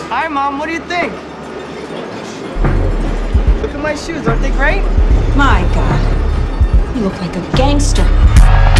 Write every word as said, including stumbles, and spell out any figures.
Hi, Mom. What do you think? Look at my shoes. Aren't they great? My God, you look like a gangster.